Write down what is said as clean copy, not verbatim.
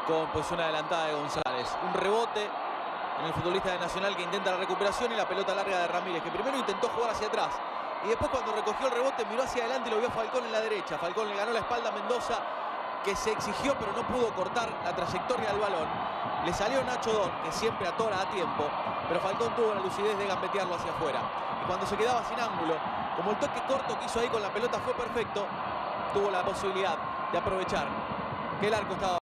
con posición adelantada de González. Un rebote en el futbolista de Nacional que intenta la recuperación y la pelota larga de Ramírez, que primero intentó jugar hacia atrás y después cuando recogió el rebote miró hacia adelante y lo vio a Falcón en la derecha. Falcón le ganó la espalda a Mendoza, que se exigió pero no pudo cortar la trayectoria del balón. Le salió Nacho Don, que siempre atora a tiempo, pero Falcón tuvo la lucidez de gambetearlo hacia afuera. Y cuando se quedaba sin ángulo, como el toque corto que hizo ahí con la pelota fue perfecto, tuvo la posibilidad de aprovechar que el arco estaba